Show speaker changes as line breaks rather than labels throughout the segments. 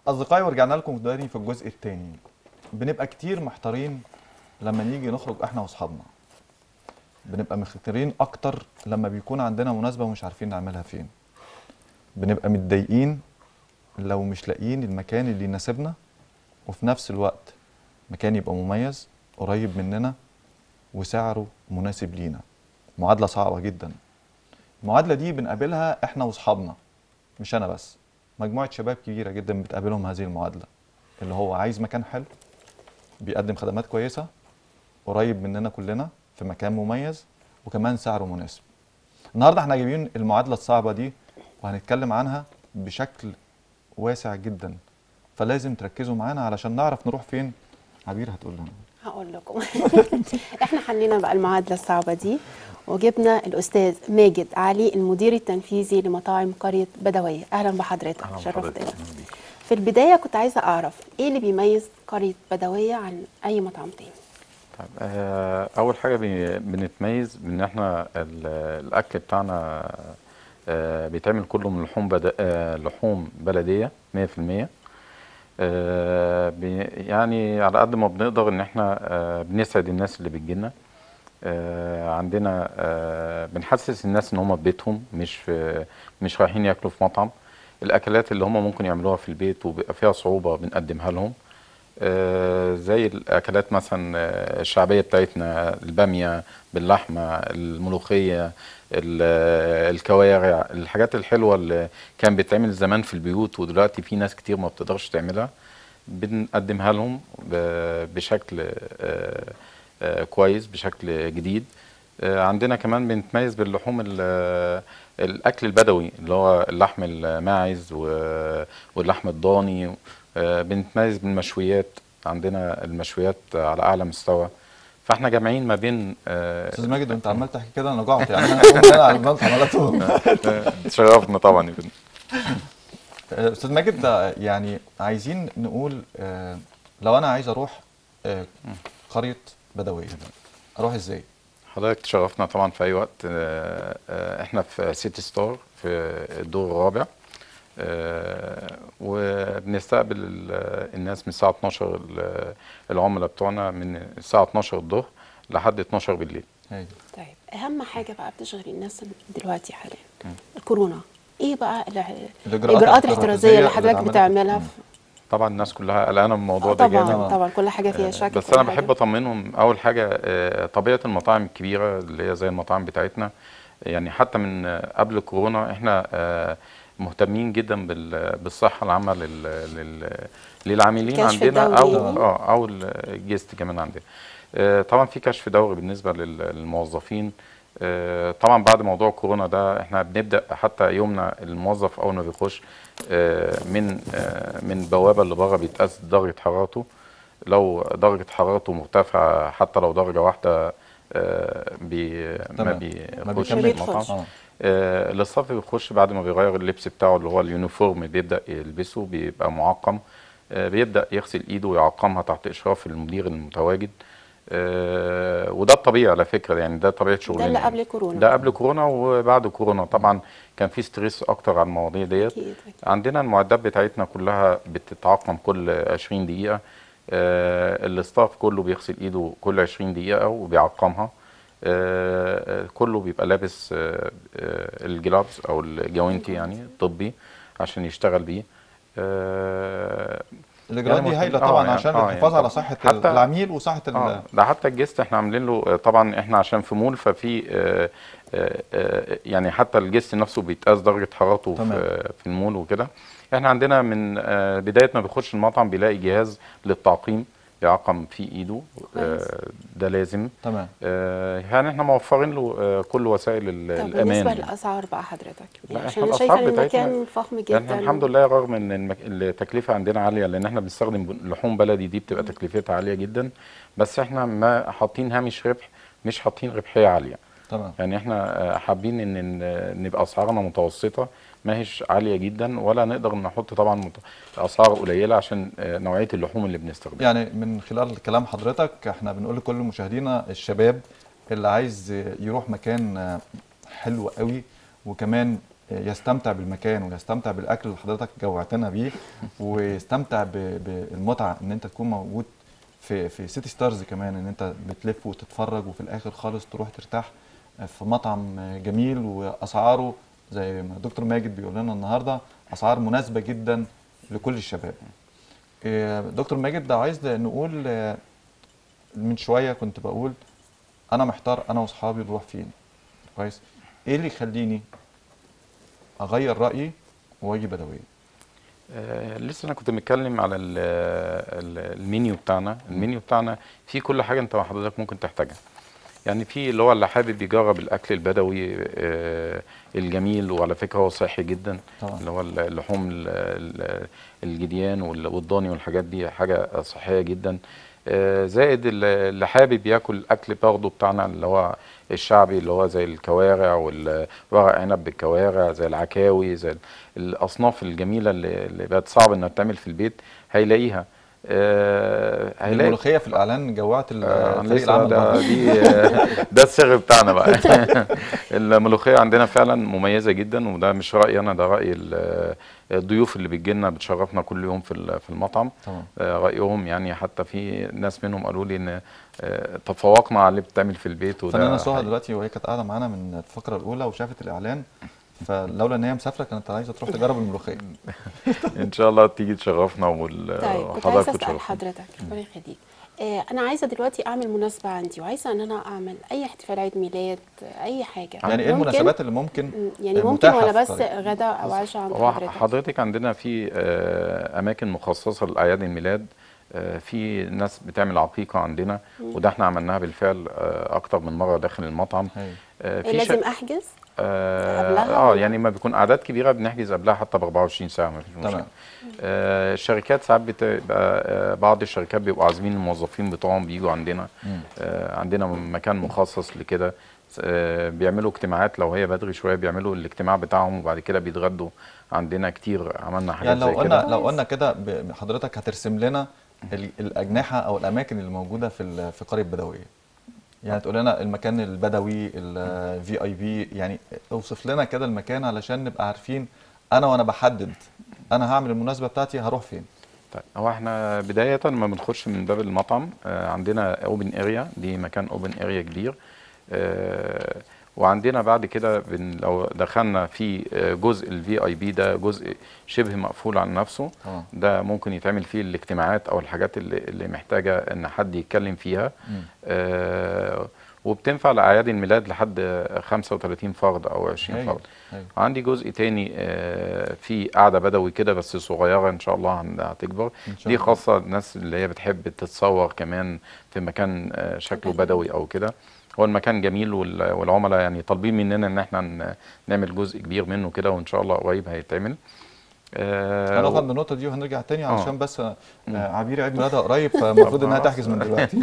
أصدقائي، ورجعنا لكم تاني في الجزء الثاني. بنبقى كتير محتارين لما نيجي نخرج احنا واصحابنا. بنبقى محتارين اكتر لما بيكون عندنا مناسبة ومش عارفين نعملها فين. بنبقى متضايقين لو مش لاقيين المكان اللي يناسبنا، وفي نفس الوقت مكان يبقى مميز قريب مننا وسعره مناسب لينا. معادلة صعبة جدا. المعادلة دي بنقابلها احنا واصحابنا، مش انا بس، مجموعة شباب كبيرة جدا بتقابلهم هذه المعادلة، اللي هو عايز مكان حلو بيقدم خدمات كويسة قريب مننا كلنا في مكان مميز وكمان سعره مناسب. النهارده احنا جايبين المعادلة الصعبة دي وهنتكلم عنها بشكل واسع جدا، فلازم تركزوا معانا علشان نعرف نروح فين. عبير هتقول لنا.
هقول لكم. احنا حلينا بقى المعادله الصعبه دي، وجبنا الاستاذ ماجد علي المدير التنفيذي لمطاعم قريه بدويه. اهلا بحضرتك، شرفتنا. في البدايه كنت عايزه اعرف ايه اللي بيميز قريه بدويه عن اي مطعم تاني؟
طيب، اول حاجه بنتميز بان احنا الاكل بتاعنا بيتعمل كله من لحوم بلديه 100%. يعني على قد ما بنقدر ان احنا بنسعد الناس اللي بتجيلنا. عندنا بنحسس الناس ان هم في بيتهم، مش رايحين ياكلوا في مطعم. الاكلات اللي هم ممكن يعملوها في البيت وبيبقى فيها صعوبه بنقدمها لهم، زي الاكلات مثلا الشعبيه بتاعتنا، الباميه باللحمه، الملوخيه، الكوارع، الحاجات الحلوه اللي كان بيتعمل زمان في البيوت ودلوقتي في ناس كتير ما بتقدرش تعملها، بنقدمها لهم بشكل كويس، بشكل جديد. عندنا كمان بنتميز باللحوم الاكل البدوي اللي هو اللحم الماعز واللحم الضاني. بنتميز بالمشويات، عندنا المشويات على اعلى مستوى. فاحنا جامعين ما بين
استاذ ماجد وانت عمال تحكي كده انا جعت، يعني انا هقوم انا على المطعم على طول.
تشرفنا طبعا يا فندم.
استاذ ماجد، يعني عايزين نقول لو انا عايز اروح قرية بدوية اروح ازاي؟
حضرتك تشرفنا طبعا في اي وقت. احنا في سيتي ستار في الدور الرابع، وبنستقبل الناس من الساعه 12، العملاء بتوعنا من الساعه 12 الظهر لحد 12 بالليل.
طيب، اهم حاجه بقى بتشغل الناس دلوقتي حاليا الكورونا. ايه بقى الاجراءات الاحترازيه اللي حضرتك بتعملها؟
طبعا الناس كلها قلقانه من الموضوع ده
طبعا
جامد.
طبعا كل حاجه فيها شك.
بس انا بحب اطمنهم. اول حاجه طبيعه المطاعم الكبيره اللي هي زي المطاعم بتاعتنا، يعني حتى من قبل كورونا احنا مهتمين جدا بالصحه العامه للعاملين عندنا او الجيست كمان عندنا. طبعا في كشف دوري بالنسبه للموظفين. طبعا بعد موضوع كورونا ده احنا بنبدا حتى يومنا الموظف اول ما بيخش من البوابه اللي بره بيتقاس درجه حرارته. لو درجه حرارته مرتفعه حتى لو درجه واحده ما بيخش المطعم. الاستاف بيخش بعد ما بيغير اللبس بتاعه اللي هو اليونيفورم، بيبدا يلبسه، بيبقى معقم. بيبدا يغسل ايده ويعقمها تحت اشراف المدير المتواجد. وده الطبيعي على فكره، يعني ده طبيعه شغلنا.
ده اللي قبل كورونا.
ده قبل كورونا وبعد كورونا طبعا كان في ستريس اكتر على المواضيع ديت. عندنا المعدات بتاعتنا كلها بتتعقم كل 20 دقيقه. الاستاف كله بيغسل ايده كل 20 دقيقه وبيعقمها. كله بيبقى لابس الجلافز او الجوانتي يعني الطبي عشان يشتغل بيه.
الاجراءات دي هايله طبعا عشان الحفاظ على صحه العميل وصحه
ده حتى الجست احنا عاملين له طبعا. احنا عشان في مول ففي يعني حتى الجست نفسه بيتقاس درجه حرارته في المول وكده. احنا عندنا من بدايه ما بيخش المطعم بيلاقي جهاز للتعقيم يعقم فيه ايده. ده لازم.
تمام.
يعني احنا موفرين له كل وسائل الامان.
بالنسبه للاسعار بقى حضرتك،
يعني
عشان انا شايفه ان المكان فخم جدا.
يعني الحمد لله رغم ان التكلفه عندنا عاليه لان احنا بنستخدم لحوم بلدي، دي بتبقى تكلفتها عاليه جدا، بس احنا ما حاطين هامش ربح، مش حاطين ربحيه عاليه.
تمام.
يعني احنا حابين ان نبقى اسعارنا متوسطه، ما هيش عاليه جدا، ولا نقدر نحط طبعا اسعار قليله عشان نوعيه اللحوم اللي بنستخدمها.
يعني من خلال كلام حضرتك احنا بنقول لكل مشاهدينا الشباب اللي عايز يروح مكان حلو قوي وكمان يستمتع بالمكان ويستمتع بالاكل اللي حضرتك جوعتنا بيه، ويستمتع بالمتعه ان انت تكون موجود في سيتي ستارز كمان، ان انت بتلف وتتفرج وفي الاخر خالص تروح ترتاح في مطعم جميل واسعاره زي ما دكتور ماجد بيقول لنا النهارده اسعار مناسبه جدا لكل الشباب. دكتور ماجد، ده عايز نقول من شويه كنت بقول انا محتار انا واصحابي نروح فين. كويس، ايه اللي يخليني اغير رايي واجي بدويه؟
لسه انا كنت متكلم على المنيو بتاعنا. المنيو بتاعنا فيه كل حاجه انت وحضرتك ممكن تحتاجها. يعني في اللي هو اللي حابب يجرب الاكل البدوي الجميل، وعلى فكره هو صحي جدا طبعا. اللي هو اللحوم الجديان والضاني والحاجات دي حاجه صحيه جدا. زائد اللي حابب ياكل اكل برضه بتاعنا اللي هو الشعبي، اللي هو زي الكوارع والورق عنب بالكوارع، زي العكاوي، زي الاصناف الجميله اللي بقت صعب انها تعمل في البيت، هيلاقيها.
هيلاقي الملوخيه في الاعلان جوعت الفريق العمل
ده السر بتاعنا بقى. الملوخيه عندنا فعلا مميزه جدا، وده مش رايي انا، ده راي الضيوف اللي بتجي لنا بتشرفنا كل يوم في المطعم. رايهم يعني، حتى في ناس منهم قالوا لي ان تفوقنا على اللي بتعمل في البيت. وده
فنانة سهى دلوقتي وهي كانت قاعده معانا من الفقره الاولى وشافت الاعلان، فلولا ان هي مسافره كانت عايزه تروح تجرب الملوخيه.
ان شاء الله تيجي تشرفنا
طيب كنت عايزه اسال حضرتك، ربنا يخليك، انا عايزه دلوقتي اعمل مناسبه عندي، وعايزه ان انا اعمل اي احتفال عيد ميلاد، اي حاجه.
يعني ايه المناسبات اللي ممكن
يعني ممكن ولا بس غدا او عشاء عند حضرتك؟
حضرتك عندنا في اماكن مخصصه لاعياد الميلاد. في ناس بتعمل عقيقه عندنا، وده احنا عملناها بالفعل اكتر من مره داخل المطعم.
لازم احجز قبلها؟
يعني ما بيكون اعداد كبيره بنحجز قبلها حتى ب 24 ساعه، ما فيش مشكله. الشركات ساعات بتبقى بعض الشركات بيبقوا عازمين الموظفين بتوعهم بيجوا عندنا. عندنا مكان مخصص لكده. بيعملوا اجتماعات، لو هي بدري شويه بيعملوا الاجتماع بتاعهم وبعد كده بيتغدوا عندنا كتير. عملنا حاجات
يعني
زي كده.
لو قلنا كده حضرتك هترسم لنا الاجنحه او الاماكن اللي موجوده في قريه بدويه، يعني تقول لنا المكان البدوي الفي اي بي، يعني اوصف لنا كده المكان علشان نبقى عارفين انا وانا بحدد انا هعمل المناسبه بتاعتي هروح فين.
طيب، هو احنا بدايه لما بنخش من باب المطعم عندنا اوبن اريا، دي مكان اوبن اريا كبير. وعندنا بعد كده لو دخلنا في جزء الفي اي بي، ده جزء شبه مقفول عن نفسه. ده ممكن يتعمل فيه الاجتماعات او الحاجات اللي محتاجه ان حد يتكلم فيها. وبتنفع لاعياد الميلاد لحد 35 فرد او 20 فرد. عندي جزء تاني في قاعده بدوي كده بس صغيره، ان شاء الله هتكبر. دي خاصه الناس اللي هي بتحب تتصور كمان في مكان شكله بدوي او كده. هو المكان جميل، والعملاء يعني طالبين مننا ان احنا نعمل جزء كبير منه كده، وان شاء الله قريب هيتعمل.
هنقف عند النقطه دي وهنرجع تاني علشان بس عبير عيد ميلادها قريب، فالمفروض انها تحجز من دلوقتي.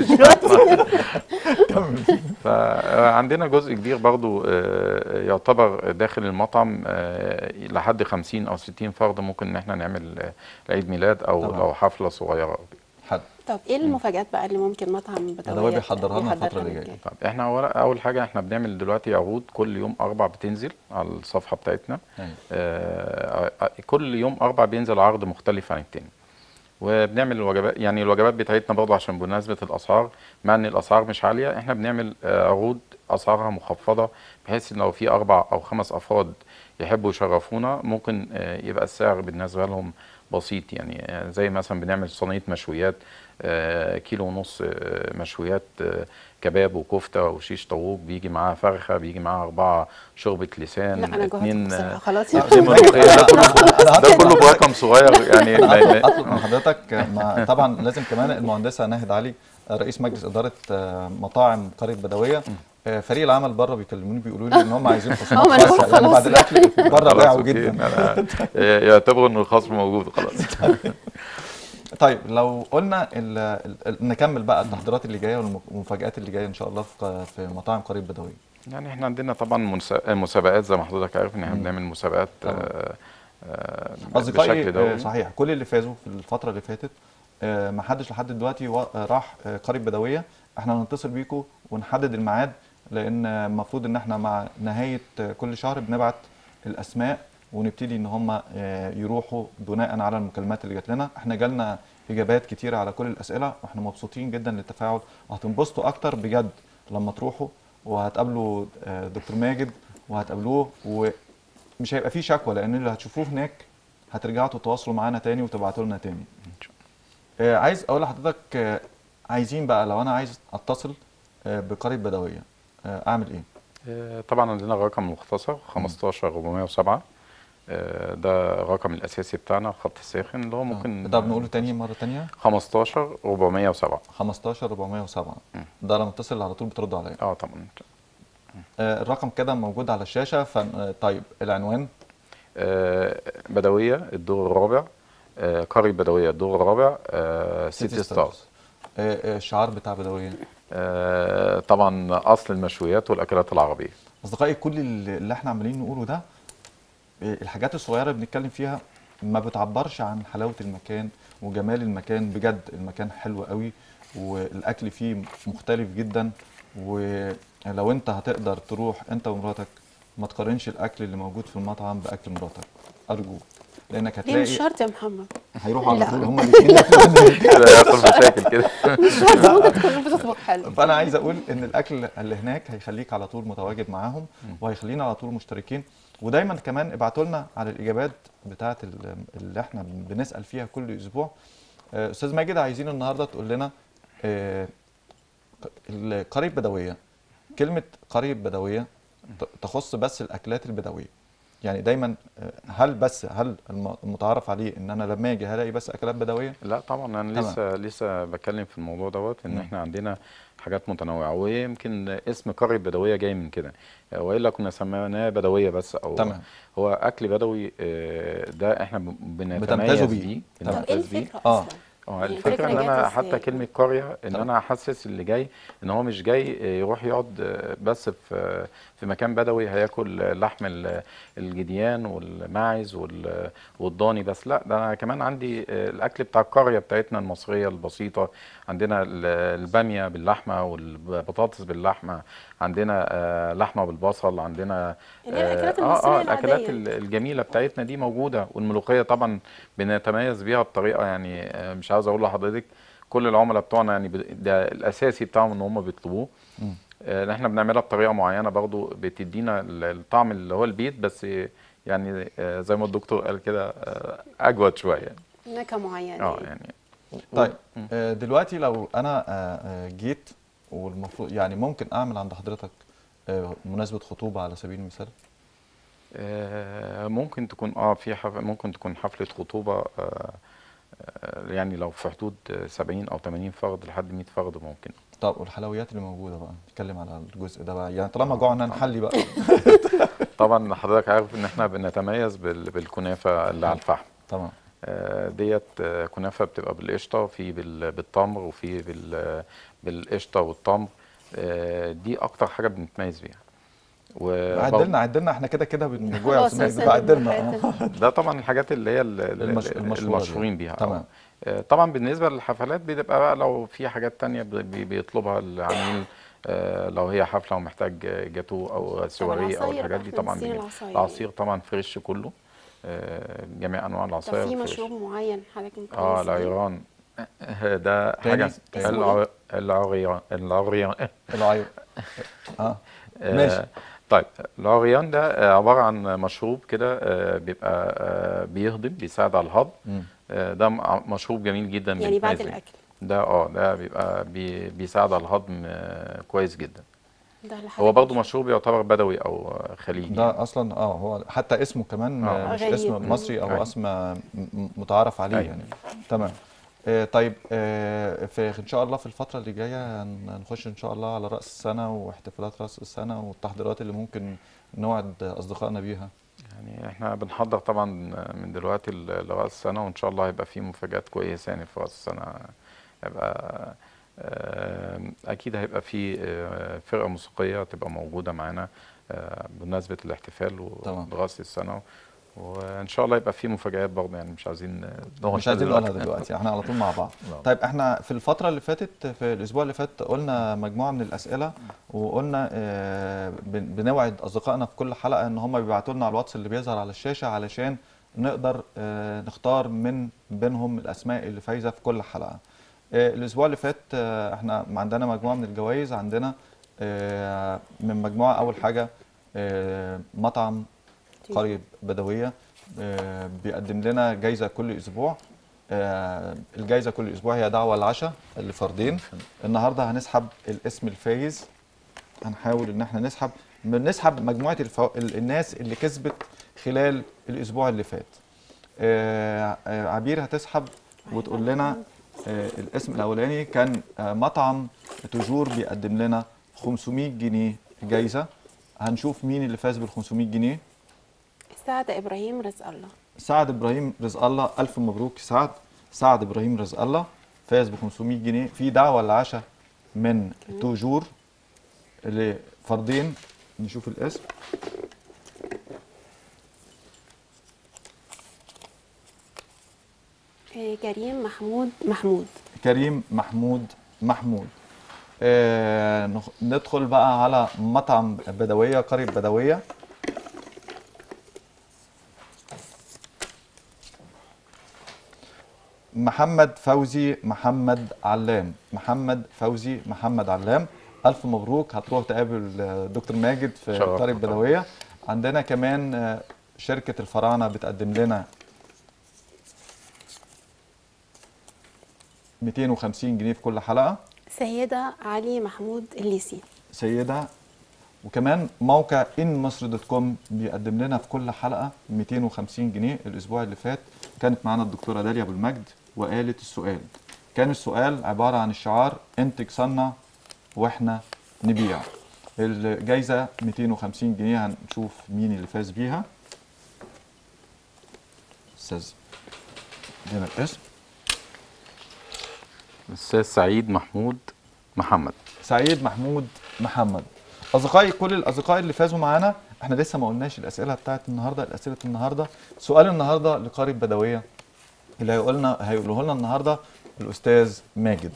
فعندنا جزء كبير برضو يعتبر داخل المطعم لحد 50 او 60 فرد ممكن ان احنا نعمل عيد ميلاد او لو حفله صغيره.
طب ايه المفاجآت بقى اللي ممكن مطعم بدوي
بيحضرها لنا الفتره اللي جايه؟
طب احنا اول حاجه احنا بنعمل دلوقتي عروض كل يوم 4 بتنزل على الصفحه بتاعتنا. كل يوم 4 بينزل عرض مختلف عن التاني. وبنعمل الوجبات، يعني الوجبات بتاعتنا برضه عشان بمناسبه الاسعار، مع ان الاسعار مش عاليه احنا بنعمل عروض اسعارها مخفضه، بحيث ان لو في 4 أو 5 افراد يحبوا يشرفونا ممكن يبقى السعر بالنسبه لهم بسيط. يعني زي مثلا بنعمل صينيه مشويات 1.5 كيلو مشويات، كباب وكفته وشيش طاووق، بيجي معاها فرخه، بيجي معاها 4 شوربه لسان،
لا انا جوعت خلاص.
ده كله برقم صغير يعني.
اطلب من حضرتك طبعا لازم كمان المهندسه ناهد علي رئيس مجلس اداره مطاعم قريه بدويه، فريق العمل بره بيكلموني بيقولوا لي ان هم عايزين خصومات خاصه يعني بعد الاكل بره باعوا جدا.
يعتبروا ان الخصم موجود خلاص.
طيب لو قلنا نكمل بقى التحضيرات اللي جايه والمفاجآت اللي جايه ان شاء الله في مطاعم قريه بدويه.
يعني احنا عندنا طبعا مسابقات، زي ما حضرتك عارف ان احنا بنعمل مسابقات
اصدقائي. صحيح، كل اللي فازوا في الفتره اللي فاتت ما حدش لحد دلوقتي راح قريه بدويه. احنا هنتصل بيكم ونحدد الميعاد، لان المفروض ان احنا مع نهايه كل شهر بنبعت الاسماء ونبتدي ان هم يروحوا بناء على المكالمات اللي جات لنا. احنا جالنا اجابات كتيره على كل الاسئله واحنا مبسوطين جدا للتفاعل، وهتنبسطوا اكتر بجد لما تروحوا وهتقابلوا دكتور ماجد وهتقابلوه، ومش هيبقى فيه شكوى لان اللي هتشوفوه هناك هترجعوا تتواصلوا معانا تاني وتبعتوا لنا تاني. عايز اقول لحضرتك عايزين بقى لو انا عايز اتصل بقرية بدوية اعمل ايه؟
طبعا عندنا الرقم المختصر 15407. ده الرقم الاساسي بتاعنا، الخط الساخن اللي هو ممكن.
طب نقوله تاني مرة تانية.
15407.
15407 ده لما اتصل على طول بتردوا عليا؟
طبعا.
الرقم كده موجود على الشاشة. طيب العنوان؟
بدوية الدور الرابع، قرية بدوية الدور الرابع، سيتي ستارز.
الشعار بتاع بدوية؟
طبعا اصل المشويات والاكلات العربية.
اصدقائي كل اللي احنا عمالين نقوله ده الحاجات الصغيرة اللي بنتكلم فيها ما بتعبرش عن حلاوة المكان وجمال المكان. بجد المكان حلو قوي والاكل فيه مختلف جدا، ولو انت هتقدر تروح انت ومراتك ما تقارنش الاكل اللي موجود في المطعم باكل مراتك ارجوك، لانك
ليه مش
هتلاقي
شرط يا محمد؟
هيروحوا على
لا.
طول هما الاثنين
كده هيحصل مشاكل كده.
مش شرط، ممكن تكون بتطبخ حلو.
فانا عايز اقول ان الاكل اللي هناك هيخليك على طول متواجد معاهم وهيخلينا على طول مشتركين. ودايما كمان ابعتوا لنا على الاجابات بتاعه اللي احنا بنسال فيها كل اسبوع. استاذ ماجد عايزين النهارده تقول لنا القرية بدوية، كلمة قرية بدوية تخص بس الأكلات البدوية، يعني دايما هل المتعارف عليه ان انا لما اجي هلاقي بس اكلات بدويه؟
لا طبعا، انا لسه بتكلم في الموضوع دوت ان احنا عندنا حاجات متنوعه، ويمكن اسم قرية بدويه جاي من كده، والا كنا سميناها بدويه بس. او
تمام.
هو اكل بدوي ده احنا بنتميز بيه.
طب ايه الفكره اصلا؟
الفكره ان انا حتى كلمه قريه ان انا احسس اللي جاي ان هو مش جاي يروح يقعد بس في مكان بدوي هياكل لحم الجديان والماعز والضاني بس. لا، ده انا كمان عندي الاكل بتاع القريه بتاعتنا المصريه البسيطه. عندنا الباميه باللحمه والبطاطس باللحمه، عندنا لحمه بالبصل، عندنا
الاكلات المصريه
الاكلات
العاديه
الجميله بتاعتنا دي موجوده. والملوخيه طبعا بنتميز بيها بطريقه يعني مش عاوز اقول لحضرتك كل العملاء بتوعنا يعني ده الاساسي بتاعهم ان هم بيطلبوه. احنا بنعملها بطريقه معينه برضو بتدينا الطعم اللي هو البيت، بس يعني زي ما الدكتور قال كده اجود شويه،
نكهه معينه
يعني.
طيب دلوقتي لو انا جيت والمفروض يعني ممكن اعمل عند حضرتك مناسبه خطوبه على سبيل المثال؟
ممكن تكون ممكن تكون حفله خطوبه، يعني لو في حدود 70 او 80 فرد لحد 100 فرد ممكن.
طب والحلويات اللي موجوده بقى نتكلم على الجزء ده بقى، يعني طالما جوعنا نحلي بقى.
طبعا حضرتك عارف ان احنا بنتميز بالكنافه اللي على الفحم.
طبعا.
ديت كنافه بتبقى بالقشطه وفي بالتمر وفي بالقشطه والتمر. دي اكتر حاجه بنتميز بيها.
عدلنا احنا كده بنجوع
خلاص
عدلنا.
ده طبعا الحاجات اللي هي المشهورين بيها.
تمام.
طبعا بالنسبه للحفلات بتبقى بقى لو في حاجات تانية بيطلبها العميل، لو هي حفله ومحتاج جاتو او سواري او الحاجات دي طبعا العصير طبعا فريش كله، جميع انواع العصاير.
طب في مشروب معين حضرتك ممكن
العيران ده حاجه العريان
ماشي.
طيب العريان ده عباره عن مشروب كده بيبقى بيهضم، بيساعد على الهضم. ده مشروب جميل جدا
يعني بعد الاكل
ده بيبقى بيساعد على الهضم كويس جدا.
ده
هو برضه مشروب يعتبر بدوي او خليجي.
ده يعني اصلا هو حتى اسمه كمان مش اسم مصري او اسم متعارف عليه يعني. تمام. طيب ان شاء الله في الفتره اللي جايه هنخش ان شاء الله على راس السنه واحتفالات راس السنه والتحضيرات اللي ممكن نوعد اصدقائنا بيها.
يعني احنا بنحضر طبعا من دلوقتي لراس السنه، وان شاء الله هيبقى في مفاجات كويسه يعني في راس السنه. هيبقى اكيد هيبقى في فرقه موسيقيه تبقى موجوده معانا بمناسبه الاحتفال ودراسه السنه، وان شاء الله يبقى في مفاجآت برضه، يعني مش عايزين
نقولها دلوقتي، احنا على طول مع بعض. طيب احنا في الفترة اللي فاتت، في الأسبوع اللي فات قلنا مجموعة من الأسئلة، وقلنا بنوعد أصدقائنا في كل حلقة إن هم بيبعتوا لنا على الواتس اللي بيظهر على الشاشة علشان نقدر نختار من بينهم الأسماء اللي فايزة في كل حلقة. الأسبوع اللي فات احنا عندنا مجموعة من الجوائز. عندنا من مجموعة أول حاجة مطعم قرية بدوية بيقدم لنا جايزة كل أسبوع. الجايزة كل أسبوع هي دعوة العشاء لفردين. النهاردة هنسحب الاسم الفايز. هنحاول إن احنا نسحب مجموعة الناس اللي كسبت خلال الأسبوع اللي فات. عبير هتسحب وتقول لنا الاسم الأولاني كان مطعم توجور بيقدم لنا 500 جنيه جايزة. هنشوف مين اللي فاز بال 500 جنيه.
سعد إبراهيم رزق الله.
سعد إبراهيم رزق الله، ألف مبروك سعد. سعد إبراهيم رزق الله فاز ب 500 جنيه في دعوة العشاء من توجور لفردين. نشوف الاسم.
كريم محمود.
كريم محمود. ندخل بقى على مطعم بدوية، قرية بدوية. محمد فوزي علام. ألف مبروك. هتروح تقابل دكتور ماجد في قرية بدوية. عندنا كمان شركة الفراعنة بتقدم لنا 250 جنيه في كل حلقة.
سيدة علي محمود الليسي.
سيدة. وكمان موقع inmasr.com بيقدم لنا في كل حلقة 250 جنيه. الأسبوع اللي فات كانت معانا الدكتورة داليا أبو المجد وقالت السؤال. كان السؤال عبارة عن الشعار انتج صنع واحنا نبيع. الجايزة 250 جنيه. هنشوف مين اللي فاز بيها. أستاذ ادينا الاسم.
الأستاذ سعيد محمود
محمد. أصدقائي، كل الأصدقاء اللي فازوا معانا، احنا لسه ما قلناش الأسئلة بتاعت النهاردة. سؤال النهاردة لقرية بدوية اللي هيقوله لنا النهاردة الأستاذ ماجد.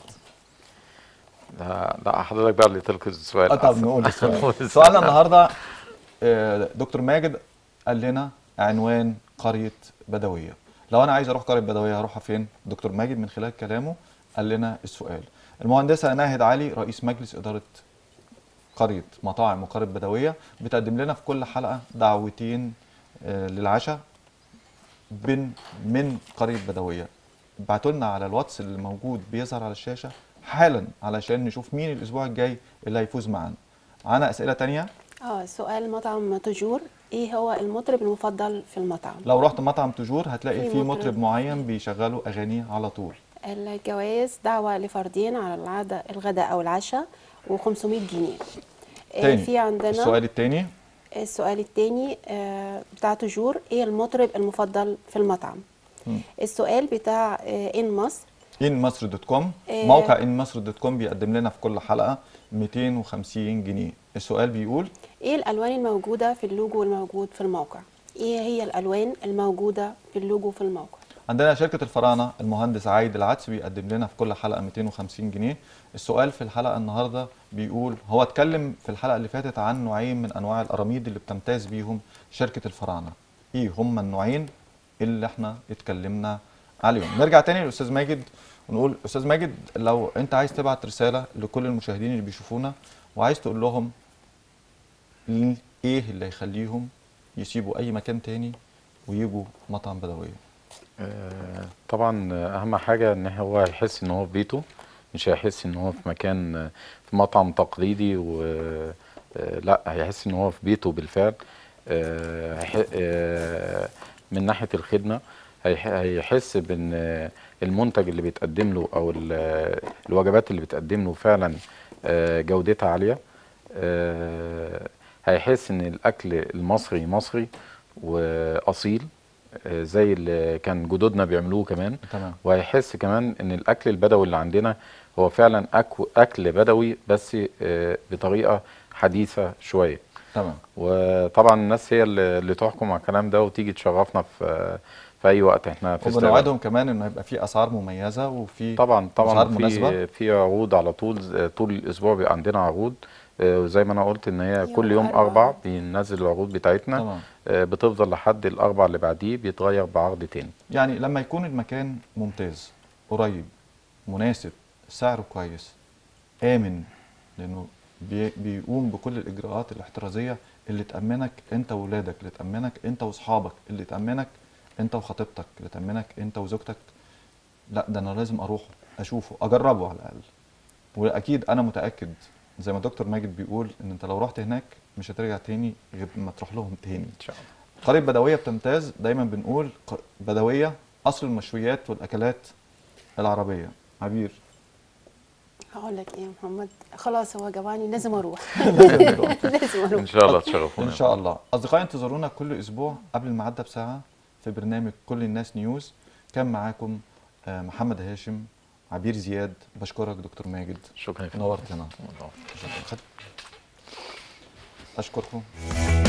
لا حضرتك بقى اللي تلقي السؤال.
طب نقول السؤال. سؤالنا النهاردة دكتور ماجد قال لنا عنوان قرية بدوية. لو أنا عايز أروح قرية بدوية هروحها فين؟ دكتور ماجد من خلال كلامه قال لنا السؤال. المهندسة ناهد علي رئيس مجلس إدارة قرية مطاعم وقرية بدوية بتقدم لنا في كل حلقة دعوتين للعشاء من قرية بدوية. ابعتوا لنا على الواتس اللي موجود بيظهر على الشاشة حالا علشان نشوف مين الأسبوع الجاي اللي هيفوز معانا. معانا أسئلة تانية.
سؤال مطعم توجور، ايه هو المطرب المفضل في المطعم؟
لو رحت مطعم توجور هتلاقي فيه مطرب معين بيشغلوا أغانيه على طول.
الجوائز دعوة لفردين على الغداء أو العشاء و500 جنيه.
تاني.
في عندنا
السؤال
الثاني بتاع توجور، ايه المطرب المفضل في المطعم؟ السؤال بتاع
inmasr.com موقع inmasr.com بيقدم لنا في كل حلقة 250 جنيه. السؤال بيقول
ايه الألوان الموجودة في اللوجو الموجود في الموقع؟ ايه هي الألوان الموجودة في اللوجو في الموقع؟
عندنا شركة الفراعنة المهندس عايد العدس بيقدم لنا في كل حلقة 250 جنيه. السؤال في الحلقة النهاردة بيقول، هو اتكلم في الحلقة اللي فاتت عن نوعين من أنواع القراميد اللي بتمتاز بيهم شركة الفراعنة. ايه هم النوعين اللي احنا اتكلمنا عليهم؟ نرجع تاني للأستاذ ماجد ونقول أستاذ ماجد، لو أنت عايز تبعت رسالة لكل المشاهدين اللي بيشوفونا وعايز تقول لهم ايه اللي يخليهم يسيبوا أي مكان تاني ويجوا مطعم بدوية؟
طبعا اهم حاجه ان هو يحس ان هو في بيته، مش هيحس ان هو في مكان في مطعم تقليدي لا هيحس ان هو في بيته بالفعل. من ناحيه الخدمه هيحس بان المنتج اللي بيتقدم له او الوجبات اللي بتقدم له فعلا جودتها عاليه. هيحس ان الاكل المصري مصري واصيل زي اللي كان جدودنا بيعملوه كمان.
تمام.
وهيحس كمان ان الاكل البدوي اللي عندنا هو فعلا اكل بدوي بس بطريقه حديثه شويه.
تمام.
وطبعا الناس هي اللي تحكم على الكلام ده وتيجي تشرفنا في اي وقت. احنا في
وبنوعدهم كمان انه هيبقى في اسعار مميزه وفي
طبعا
اسعار مناسبه.
في عروض على طول الاسبوع بيبقى عندنا عروض. وزي ما انا قلت ان هي كل يوم
أربعة.
اربع بننزل العروض بتاعتنا.
تمام.
بتفضل لحد الاربع اللي بعديه بيتغير بعرض تاني.
يعني لما يكون المكان ممتاز، قريب، مناسب، سعره كويس، آمن، لأنه بيقوم بكل الإجراءات الاحترازية اللي تأمنك أنت وولادك، اللي تأمنك أنت وأصحابك، اللي تأمنك أنت وخطيبتك، اللي تأمنك أنت وزوجتك. لا ده أنا لازم أروح أشوفه، أجربه على الأقل. وأكيد أنا متأكد زي ما الدكتور ماجد بيقول إن أنت لو رحت هناك مش هترجع تاني غير ما تروح لهم تاني.
ان شاء الله.
قرية بدوية بتمتاز، دايما بنقول بدوية أصل المشويات والأكلات العربية. عبير.
هقول لك ايه يا محمد، خلاص هو جوعني لازم اروح. لازم اروح
ان شاء الله تشرفونا.
إن شاء الله. أصدقائي انتظرونا كل أسبوع قبل الميعاد بساعة في برنامج كل الناس نيوز. كان معاكم محمد هاشم، عبير زياد. بشكرك دكتور ماجد،
شكرا.
نورتنا. أشكركم.